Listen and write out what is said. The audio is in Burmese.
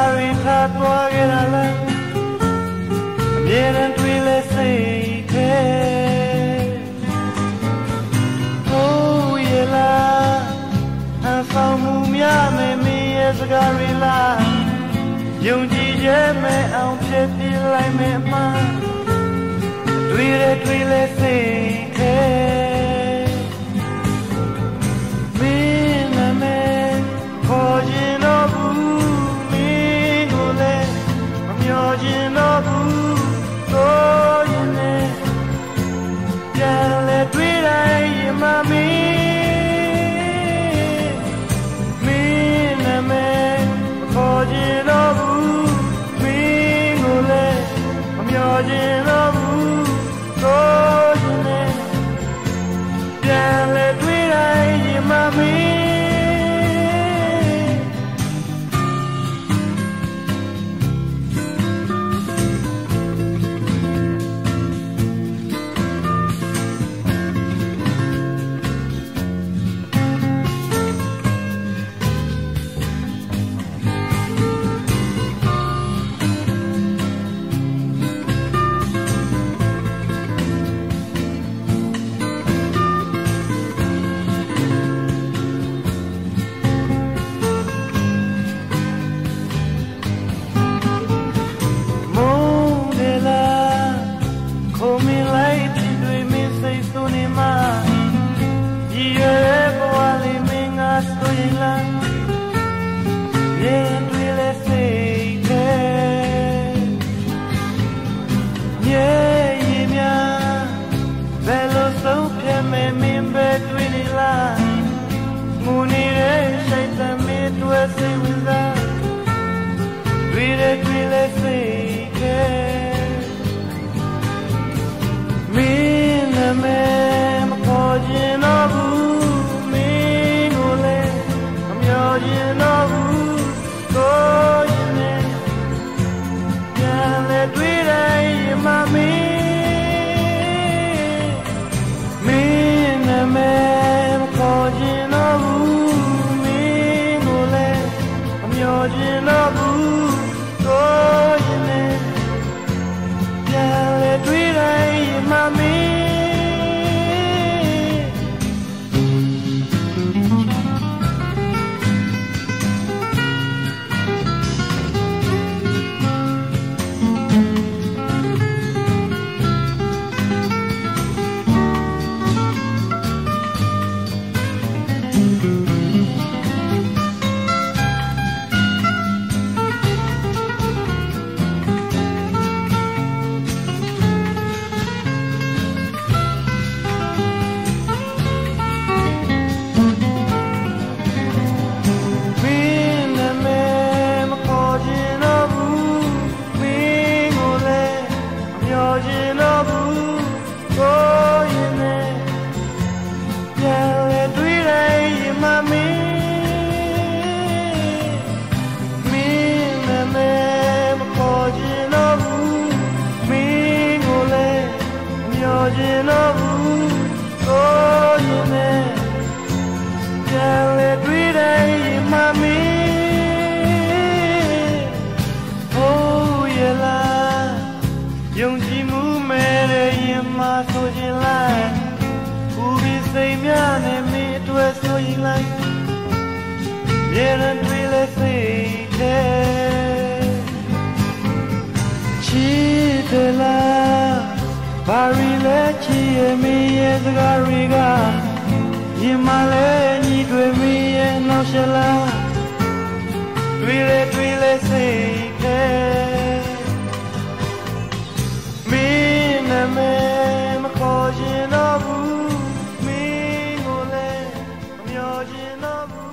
တွေထားသွားခဲ့တာလားအမြဲတမ်းတွေးလဲစိတ်ထဲဟုတ်ရဲ့လားအဆောင်မှုများမယ်မင်းရဲ့စကားတွေလားယုံကြည်ရဲ့မဲ့အောင်ဖြစ်ပြလိုက်မယ်အမှန်တွေးလဲစိတ်ထဲမင်းနာမည်ခေါ်ခြင်းတော့ဘူးမင်းကိုလည်းမမျှော်ခြင်းတော့ဘူးကိုရင်နဲ့ပြန်လဲတွေးလိုက်ရင်မမင်းနာမည်ခေါ်ခြင်းတော့ဘူးမင်းကိုလည်းမမျှော်ခြင်းတော့ဘူးကိုရင်နဲ့ပြန်လဲတွေးလိုက်ရင်မမင်းယုံကြည်မှုမဲ့တဲ့ရင်မှာဆိုရင်လိုက်ဘူးပြီးစိတ်များနဲ့မင်းအတွက်ဆိုရင်လိုက်မြေရန်တွေးလဲစိတ်ထဲချစ်တယ်လားဘာရီလဲချစ်ရဲ့မင်းရဲ့စကားတွေကရင်မှာလဲညီတွေမင်းရဲ့နောက်ရှလာတွေးလဲစိတ်ထဲမခေါ်ခြင်းတော့ဘူးမင်းကိုလည်းမမျှော်ခြင်းတော့ဘူး